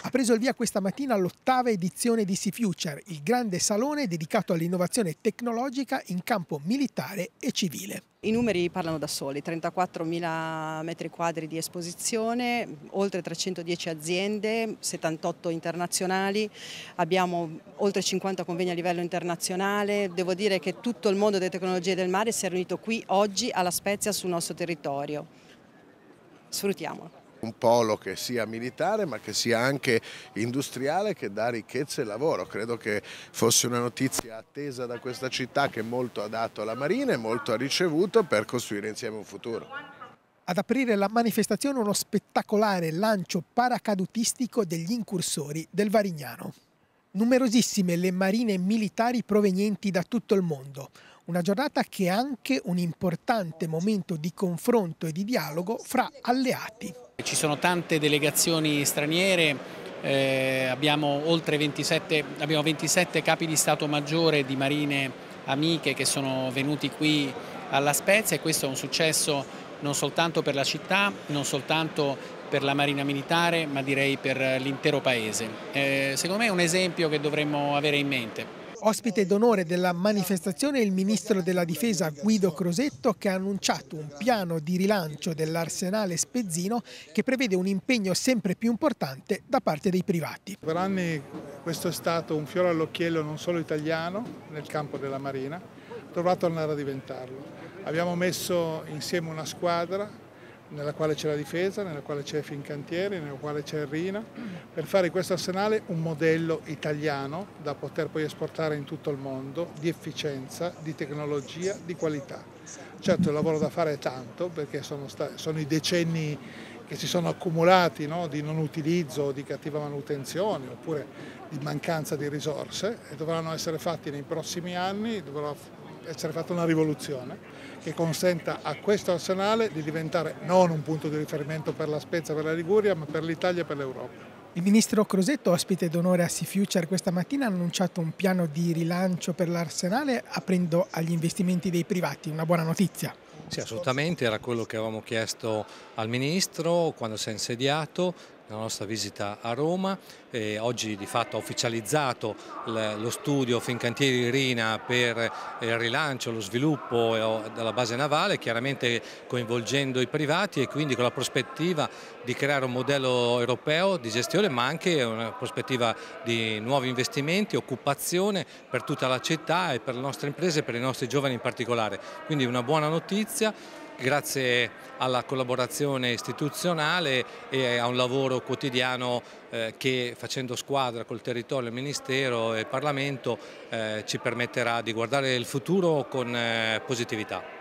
Ha preso il via questa mattina l'8ª edizione di SeaFuture, il grande salone dedicato all'innovazione tecnologica in campo militare e civile. I numeri parlano da soli: 34.000 metri quadri di esposizione, oltre 310 aziende, 78 internazionali, abbiamo oltre 50 convegni a livello internazionale. Devo dire che tutto il mondo delle tecnologie del mare si è riunito qui oggi a La Spezia, sul nostro territorio. Sfruttiamolo. Un polo che sia militare ma che sia anche industriale, che dà ricchezza e lavoro. Credo che fosse una notizia attesa da questa città, che molto ha dato alla Marina e molto ha ricevuto per costruire insieme un futuro. Ad aprire la manifestazione uno spettacolare lancio paracadutistico degli incursori del Varignano. Numerosissime le marine militari provenienti da tutto il mondo. Una giornata che è anche un importante momento di confronto e di dialogo fra alleati. Ci sono tante delegazioni straniere, abbiamo 27 capi di Stato Maggiore di marine amiche che sono venuti qui alla Spezia, e questo è un successo non soltanto per la città, non soltanto per la Marina Militare, ma direi per l'intero Paese. Secondo me è un esempio che dovremmo avere in mente. Ospite d'onore della manifestazione il ministro della Difesa Guido Crosetto, che ha annunciato un piano di rilancio dell'arsenale spezzino che prevede un impegno sempre più importante da parte dei privati. Per anni questo è stato un fiore all'occhiello non solo italiano nel campo della Marina, dovrà tornare a diventarlo. Abbiamo messo insieme una squadra nella quale c'è la Difesa, nella quale c'è Fincantieri, nella quale c'è il Rina, per fare di questo arsenale un modello italiano da poter poi esportare in tutto il mondo, di efficienza, di tecnologia, di qualità. Certo, il lavoro da fare è tanto, perché sono i decenni che si sono accumulati, no, di non utilizzo, di cattiva manutenzione oppure di mancanza di risorse, e dovranno essere fatti nei prossimi anni, dovrà essere fatta una rivoluzione che consenta a questo arsenale di diventare non un punto di riferimento per la Spezia, per la Liguria, ma per l'Italia e per l'Europa. Il ministro Crosetto, ospite d'onore a SeaFuture questa mattina, ha annunciato un piano di rilancio per l'arsenale aprendo agli investimenti dei privati. Una buona notizia. Sì, assolutamente, era quello che avevamo chiesto al Ministro quando si è insediato, nella nostra visita a Roma. Oggi di fatto ha ufficializzato lo studio Fincantieri Rina per il rilancio, lo sviluppo della base navale, chiaramente coinvolgendo i privati e quindi con la prospettiva di creare un modello europeo di gestione, ma anche una prospettiva di nuovi investimenti, occupazione per tutta la città e per le nostre imprese e per i nostri giovani in particolare. Quindi una buona notizia. Grazie alla collaborazione istituzionale e a un lavoro quotidiano che, facendo squadra col territorio, il Ministero e il Parlamento, ci permetterà di guardare il futuro con positività.